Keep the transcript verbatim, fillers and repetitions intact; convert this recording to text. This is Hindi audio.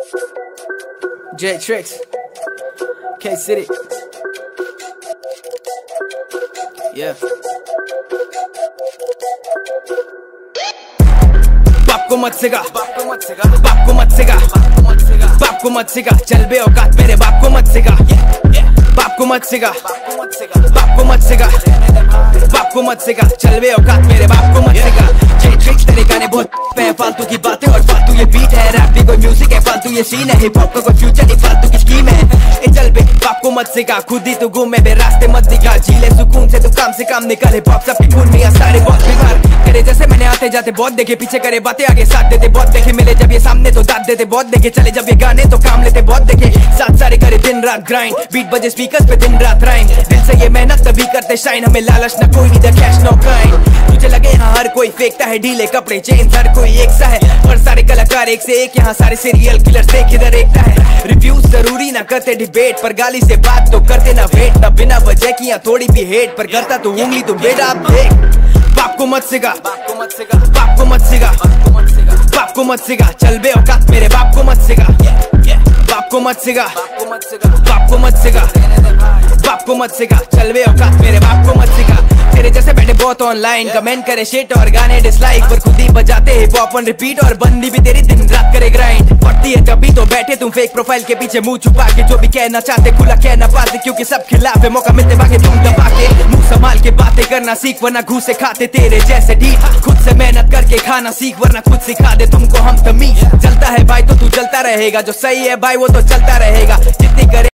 J Tricks, K City, yeah. बाप को मत सिखा, बाप को मत सिखा, बाप को मत सिखा, बाप को मत सिखा, चल बे औकात मेरे बाप को मत सिखा, बाप को मत सिखा, बाप को मत सिखा, बाप को मत सिखा, चल बे औकात मेरे बाप को मत सिखा। J Tricks तेरे गाने बहुत पे फालतू की बातें और फालतू ये बीट है, रैप भी कोई म्यूजिक है, फालतू ये सीन है, हिप हॉप का कोई फ्यूचर नहीं, फालतू की स्कीम है। ए चल बे बाप को मत सिखा, खुद ही तू घूमे बे रास्ते मत दिखा, झीले सुकून से तू काम से काम निकल, हिप हॉप सबके खून में सारे बहुत बेकार करे जैसे मैंने आते जाते बहुत देखे, पीछे करे बातें आगे साथ देते बहुत देखे, मिले जब ये सामने तो दाद देते बहुत देखे, चले जब ये गाने तो काम लेते बहुत देखे, साथ सारे करे दिन रात ग्राइंड, बीट बजे स्पीकर्स पे दिन रात राइम, दिल से ये मेहनत तभी करते शाइन, हमें लालच न कोई नहीं द कैश नो काइंड। तुझे लगे यहाँ हर कोई फेंकता है ढीले कपड़े चेन, हर कोई एक सा है और सारे कलाकार एक से एक, यहाँ सारे सीरियल किलर देख इधर एकता है। रिव्यूज जरूरी ना करते डिबेट पर, गाली से बात तो करते ना वेट, ना बिना वजह की यहाँ थोड़ी भी हेट पर, करता तो उंगली तो बेटा आप देख। बाप को मत सिखा, बाप को मत सिखा, बाप को मत सिखा, बाप को मत सिखा, चल बे औकात मेरे बाप को मत सिखा, बाप को मत सिखा, बाप को मत सिखा, बाप को मत सिखा, चल बे औकात मेरे बाप को मत सिखा। तेरे जैसे बैठे बहुत ऑनलाइन कमेंट करे शेट और गाने डिसलाइक, पर खुद ही बजाते हिप हॉप ऑन रिपीट और बंदी भी तेरी दिन रात करे ग्राइंड। पड़ती है जब भी तो बैठे तुम फेक प्रोफाइल के पीछे मुंह छुपा के, जो भी कहना चाहते खुला कहना पाते, क्योंकि सब खिलाफ है, मौका मिलते भागे तुम दबा के, मुंह संभाल के बातें करना सीख वरना घूसे खाते तेरे जैसे ढीठ, खुद से मेहनत करके खाना सीख वरना खुद सिखा दे तुमको हम तमीज। चलता है भाई तो तू चलता रहेगा, जो सही है भाई वो तो चलता रहेगा, जितनी करे